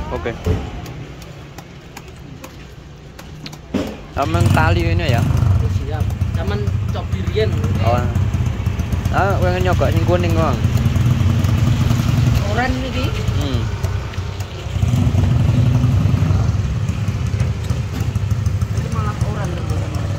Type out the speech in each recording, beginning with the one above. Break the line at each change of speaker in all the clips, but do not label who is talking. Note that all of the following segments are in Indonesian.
Oke. Aman tali ini ya.
Siap. Cuman cok dirian.
Oh. Ah, pengen nyogok sing kuning doang.
Oren iki. Itu malah oren lho.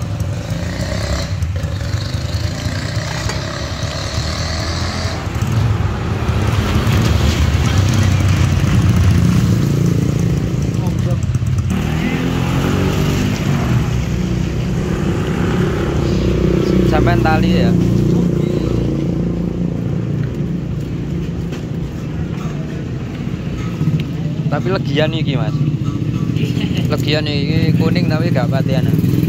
Sampai tali ya. Tapi legian iki Mas. Legian iki kuning tapi gak patian.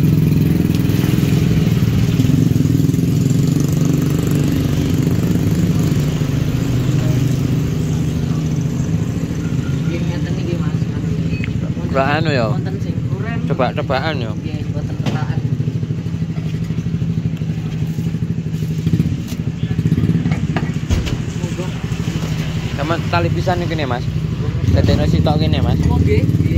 Ngeten iki Mas.
Coba anu ya.
Wonten sing oren.
Coba tebaan ya.
Nggih, mboten tebaan.
Sama tali pisan iki nih Mas. Dedekno sitok kene Mas.
Oh nggih.